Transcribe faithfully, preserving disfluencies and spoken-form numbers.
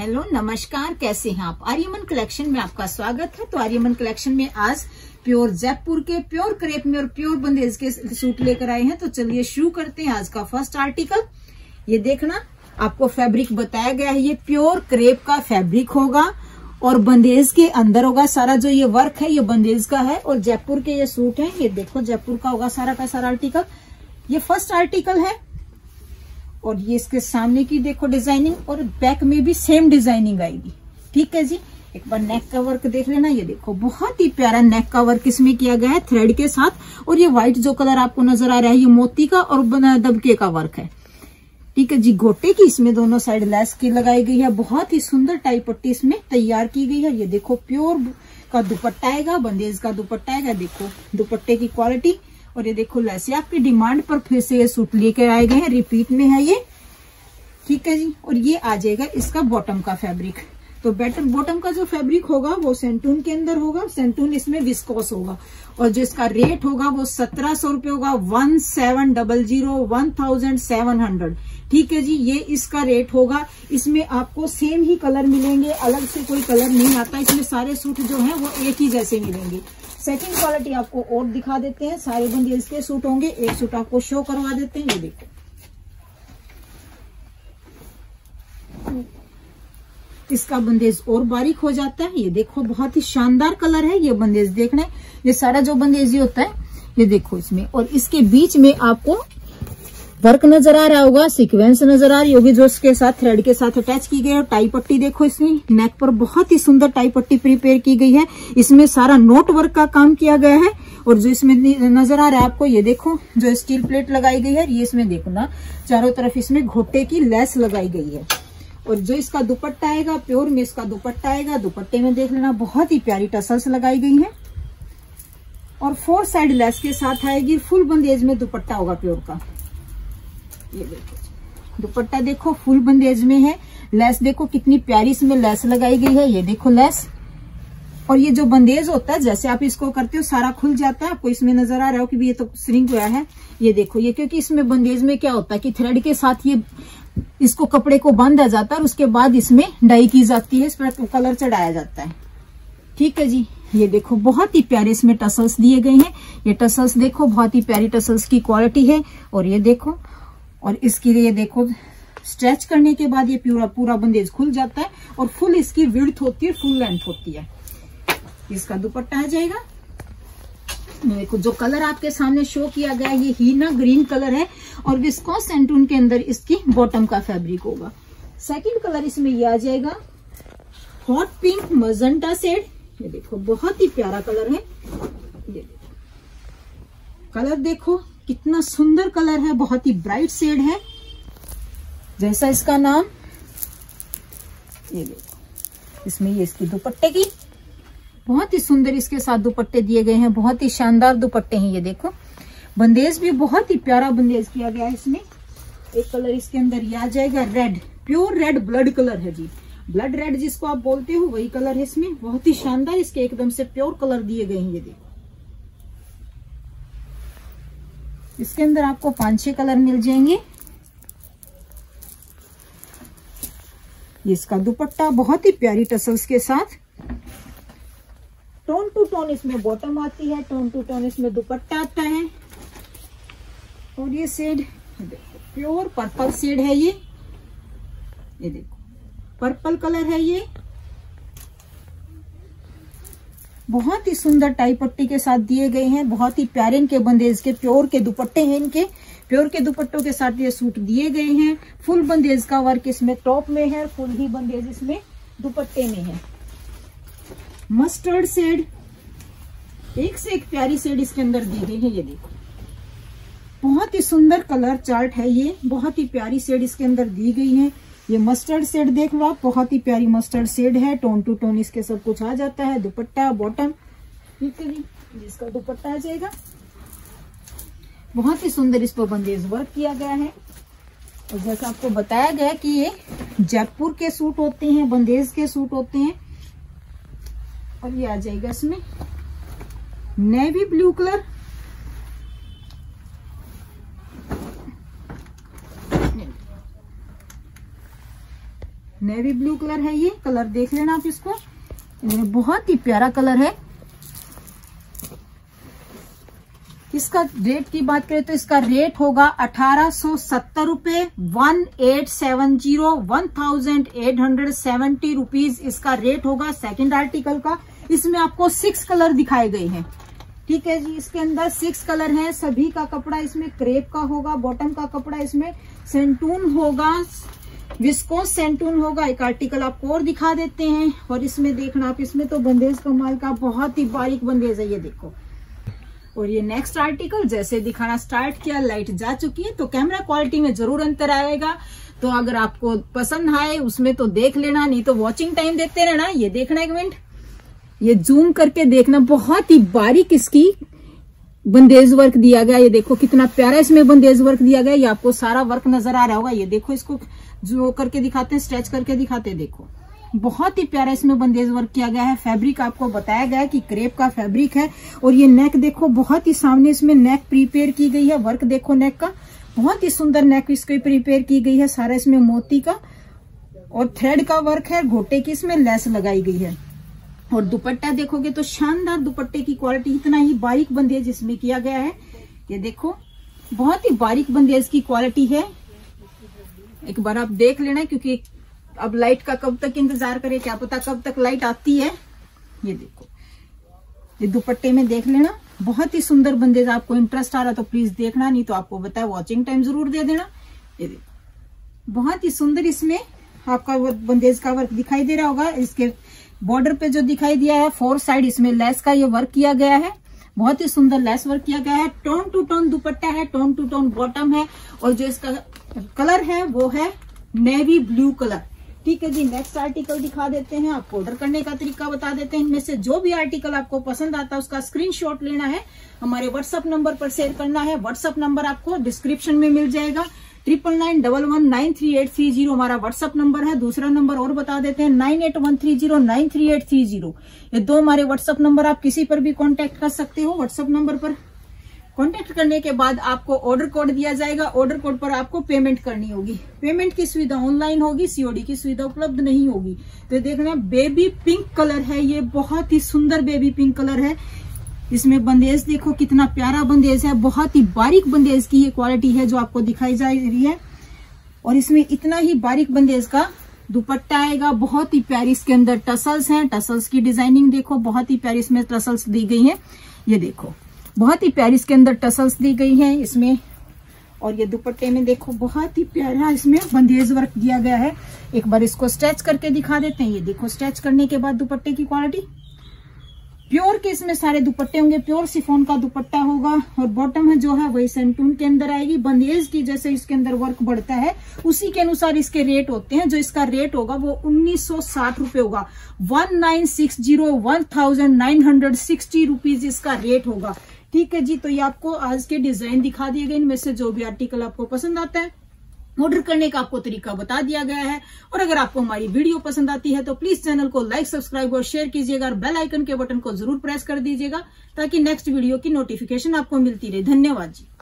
Hello नमस्कार, कैसे हैं आप। आर्यमन कलेक्शन में आपका स्वागत है। तो आर्यमन कलेक्शन में आज प्योर जयपुर के प्योर क्रेप में और प्योर बंदेज के सूट लेकर आए हैं। तो चलिए शुरू करते हैं आज का फर्स्ट आर्टिकल। ये देखना, आपको फैब्रिक बताया गया है, ये प्योर क्रेप का फैब्रिक होगा और बंदेज के अंदर होगा। सारा जो ये वर्क है ये बंदेज का है और जयपुर के ये सूट है। ये देखो जयपुर का होगा सारा का सारा आर्टिकल। ये फर्स्ट आर्टिकल है और ये इसके सामने की देखो डिजाइनिंग और बैक में भी सेम डिजाइनिंग आएगी। ठीक है जी। एक बार नेक का वर्क देख लेना। ये देखो बहुत ही प्यारा नेक का वर्क इसमें किया गया है थ्रेड के साथ। और ये व्हाइट जो कलर आपको नजर आ रहा है ये मोती का और दबके का वर्क है। ठीक है जी। गोटे की इसमें दोनों साइड लेस की लगाई गई है। बहुत ही सुंदर टाई पट्टी इसमें तैयार की गई है। ये देखो प्योर का दुपट्टा आएगा, बंदेज का दुपट्टा आएगा। देखो दुपट्टे की क्वालिटी और ये देखो लेस। ये आपकी डिमांड पर फिर से ये सूट लेकर आए गए हैं, रिपीट में है ये। ठीक है जी। और ये आ जाएगा इसका बॉटम का फैब्रिक। तो बॉटम बॉटम का जो फैब्रिक होगा वो सेंटून के अंदर होगा। सेंटून इसमें विस्कोस होगा और जो इसका रेट होगा वो सत्रह सौ रुपये होगा। One seven double zero one thousand seven hundred. ठीक है जी। ये इसका रेट होगा। इसमें आपको सेम ही कलर मिलेंगे, अलग से कोई कलर नहीं आता। इसमें सारे सूट जो हैं वो एक ही जैसे मिलेंगे। सेकंड क्वालिटी आपको और दिखा देते हैं। सारे बंदेज के सूट होंगे। एक सूट आपको शो करवा देते हैं। ये देखो इसका बंदेज और बारीक हो जाता है। ये देखो बहुत ही शानदार कलर है। ये बंदेज देखना है, ये सारा जो बंदेज होता है ये देखो इसमें। और इसके बीच में आपको वर्क नजर आ रहा होगा, सीक्वेंस नजर आ रही होगी जो इसके साथ थ्रेड के साथ अटैच की गई है। टाई पट्टी देखो इसमें नेक पर बहुत ही सुंदर टाई पट्टी प्रिपेयर की गई है। इसमें सारा नोट वर्क का काम किया गया है। और जो इसमें नजर आ रहा है आपको, ये देखो जो स्टील प्लेट लगाई गई है, ये इसमें देखो ना चारों तरफ इसमें घोटे की लेस लगाई गई है। और जो इसका दुपट्टा आएगा प्योर में इसका दुपट्टा आएगा। दुपट्टे में देख लेना बहुत ही प्यारी टसल्स लगाई गई है और फोर साइड लेस के साथ आएगी। फुल बंदेज में दुपट्टा होगा प्योर का। ये देखो दुपट्टा देखो फुल बंदेज में है। लेस देखो कितनी प्यारी इसमें लेस लगाई गई है। ये देखो लेस। और ये जो बंदेज होता है जैसे आप इसको करते हो सारा खुल जाता है। आपको इसमें नजर आ रहा हो कि भी ये तो श्रिंक हुआ है। ये देखो ये क्योंकि इसमें बंदेज में क्या होता है कि थ्रेड के साथ ये इसको कपड़े को बांधा जाता है और उसके बाद इसमें डाई की जाती है, इस पर कलर चढ़ाया जाता है। ठीक है जी। ये देखो बहुत ही प्यारे इसमें टसल्स दिए गए हैं। ये टसल्स देखो बहुत ही प्यारी टसल्स की क्वालिटी है। और ये देखो और इसके लिए देखो स्ट्रेच करने के बाद ये पूरा पूरा बंदेज खुल जाता है और फुल इसकी विड्थ होती है, फुल लेंथ होती है। इसका दुपट्टा आ जाएगा। देखो जो कलर आपके सामने शो किया गया है ये हीना ग्रीन कलर है और विस्कोस सेंटून के अंदर इसकी बॉटम का फैब्रिक होगा। सेकंड कलर इसमें ये आ जाएगा हॉट पिंक मजेंटा शेड। ये देखो बहुत ही प्यारा कलर है। ये देखो कलर देखो कितना सुंदर कलर है, बहुत ही ब्राइट शेड है जैसा इसका नाम। ये देखो इसमें ये इसकी दुपट्टे की बहुत ही सुंदर इसके साथ दुपट्टे दिए गए हैं। बहुत ही शानदार दुपट्टे हैं। ये देखो बंदेज भी बहुत ही प्यारा बंदेज किया गया है इसमें। एक कलर इसके अंदर ये आ जाएगा red, pure red blood colour है जी। ब्लड रेड जिसको आप बोलते हो वही कलर है इसमें। बहुत ही शानदार इसके एकदम से प्योर कलर दिए गए हैं। ये देखो इसके अंदर आपको पांच छह कलर मिल जाएंगे। ये इसका दुपट्टा बहुत ही प्यारी टसल्स के साथ। टोन टू टोन इसमें बॉटम आती है, टोन टू टोन इसमें दुपट्टा आता है। और ये शेड देखो प्योर पर्पल शेड है ये। ये देखो पर्पल कलर है ये। बहुत ही सुंदर टाई पट्टी के साथ दिए गए हैं। बहुत ही प्यारे इनके बंदेज के प्योर के दुपट्टे हैं। इनके प्योर के दुपट्टों के साथ ये सूट दिए गए हैं। फुल बंदेज का वर्क इसमें टॉप में है, फुल ही बंदेज इसमें दुपट्टे में है। मस्टर्ड शेड, एक से एक प्यारी शेड इसके अंदर दी गई है। ये देखो बहुत ही सुंदर कलर चार्ट है ये। बहुत ही प्यारी शेड इसके अंदर दी गई है। ये मस्टर्ड शेड देख लो आप, बहुत ही प्यारी मस्टर्ड शेड है। टोन टू टोन इसके सब कुछ आ जाता है। दुपट्टा बॉटम ठीक है जी। जिसका दुपट्टा आ जाएगा बहुत ही सुंदर इस पर बंदेज वर्क किया गया है। और जैसा आपको बताया गया कि ये जयपुर के सूट होते हैं, बंदेज के सूट होते हैं। और ये आ जाएगा इसमें navy blue colour. Navy blue colour है, ये कलर देख लेना आप इसको, ये बहुत ही प्यारा कलर है। इसका रेट की बात करें तो इसका रेट होगा अठारह सौ सत्तर रुपए, one eight seven zero, one thousand eight hundred seventy rupees इसका रेट होगा सेकंड आर्टिकल का। इसमें आपको सिक्स कलर दिखाए गए हैं, ठीक है जी। इसके अंदर सिक्स कलर हैं, सभी का कपड़ा इसमें क्रेप का होगा, बॉटम का कपड़ा इसमें सेंटून होगा, विस्कोस सेंटून होगा। एक आर्टिकल आपको और दिखा देते हैं, और इसमें देखना आप, इसमें तो बंदेज कमाल का बहुत ही बारीक बंदेज है, ये देखो। और ये नेक्स्ट आर्टिकल जैसे दिखाना स्टार्ट किया, लाइट जा चुकी है, तो कैमरा क्वालिटी में जरूर अंतर आएगा। तो अगर आपको पसंद आए उसमें तो देख लेना, नहीं तो वॉचिंग टाइम देते रहना। ये देखना एक मिनट, ये जूम करके देखना, बहुत ही बारीक इसकी बंदेज वर्क दिया गया। ये देखो कितना प्यारा इसमें बंदेज वर्क दिया गया, ये आपको सारा वर्क नजर आ रहा होगा। ये देखो, इसको जो करके दिखाते हैं, स्ट्रेच करके दिखाते हैं, देखो बहुत ही प्यारा इसमें बंदेज वर्क किया गया है। फैब्रिक आपको बताया गया है कि क्रेप का फैब्रिक है। और ये नेक देखो, बहुत ही सामने इसमें नेक प्रिपेयर की गई है, वर्क देखो नेक का, बहुत ही सुंदर नेक इसको प्रिपेयर की गई है, सारा इसमें मोती का और थ्रेड का वर्क है, गोटे की इसमें लेस लगाई गई है। और दुपट्टा देखोगे तो शानदार दुपट्टे की क्वालिटी, इतना ही बारीक बंदेज इसमें किया गया है। ये देखो बहुत ही बारीक बंदेज की क्वालिटी है, एक बार आप देख लेना, क्योंकि अब लाइट का कब तक इंतजार करें, क्या पता कब तक लाइट आती है। ये देखो, ये दुपट्टे में देख लेना, बहुत ही सुंदर बंदेज। आपको इंटरेस्ट आ रहा तो प्लीज देखना, नहीं तो आपको बताया वॉचिंग टाइम जरूर दे देना। ये देखो बहुत ही सुंदर इसमें आपका बंदेज का वर्क दिखाई दे रहा होगा। इसके बॉर्डर पे जो दिखाई दिया है, फोर साइड इसमें लेस का ये वर्क किया गया है, बहुत ही सुंदर लेस वर्क किया गया है। टोन टू टोन दुपट्टा है, टोन टू टोन बॉटम है, और जो इसका कलर है वो है नेवी ब्लू कलर, ठीक है जी। नेक्स्ट आर्टिकल दिखा देते हैं, आपको ऑर्डर करने का तरीका बता देते हैं। इनमें से जो भी आर्टिकल आपको पसंद आता है उसका स्क्रीनशॉट लेना है, हमारे व्हाट्सएप नंबर पर शेयर करना है। व्हाट्सएप नंबर आपको डिस्क्रिप्शन में मिल जाएगा, triple nine double one nine three eight three zero हमारा व्हाट्सएप नंबर है। दूसरा नंबर और बता देते हैं, nine eight one three zero nine three eight three zero. ये दो हमारे व्हाट्सएप नंबर, आप किसी पर भी कांटेक्ट कर सकते हो। व्हाट्सएप नंबर पर कांटेक्ट करने के बाद आपको ऑर्डर कोड दिया जाएगा, ऑर्डर कोड पर आपको पेमेंट करनी होगी। पेमेंट की सुविधा ऑनलाइन होगी, सीओडी की सुविधा उपलब्ध नहीं होगी। तो देखना बेबी पिंक कलर है, ये बहुत ही सुंदर बेबी पिंक कलर है। इसमें बंदेज देखो कितना प्यारा बंदेज है, बहुत ही बारीक बंदेज की ये क्वालिटी है जो आपको दिखाई जा रही है। और इसमें इतना ही बारीक बंदेज का दुपट्टा आएगा, बहुत ही प्यारी। इसके अंदर टसल्स हैं, टसल्स की डिजाइनिंग देखो, बहुत ही प्यारी इसमें टसल्स दी गई है। ये देखो बहुत ही प्यारी इसके अंदर टसल्स दी गई है इसमें। और ये दुपट्टे में देखो बहुत ही प्यारा इसमें बंदेज वर्क दिया गया है। एक बार इसको स्ट्रेच करके दिखा देते हैं। ये देखो स्ट्रेच करने के बाद दुपट्टे की क्वालिटी, प्योर के इसमें सारे दुपट्टे होंगे, प्योर शिफॉन का दुपट्टा होगा। और बॉटम है जो है वही सेंटून के अंदर आएगी। बंदेज की जैसे इसके अंदर वर्क बढ़ता है उसी के अनुसार इसके रेट होते हैं। जो इसका रेट होगा वो उन्नीस सौ साठ रुपए होगा, one nine six zero one thousand nine hundred sixty rupees इसका रेट होगा, ठीक है जी। तो ये आपको आज के डिजाइन दिखा दिए गए, इनमें से जो भी आर्टिकल आपको पसंद आता है ऑर्डर करने का आपको तरीका बता दिया गया है। और अगर आपको हमारी वीडियो पसंद आती है तो प्लीज चैनल को लाइक, सब्सक्राइब और शेयर कीजिएगा, और बेल आइकन के बटन को जरूर प्रेस कर दीजिएगा ताकि नेक्स्ट वीडियो की नोटिफिकेशन आपको मिलती रहे। धन्यवाद जी।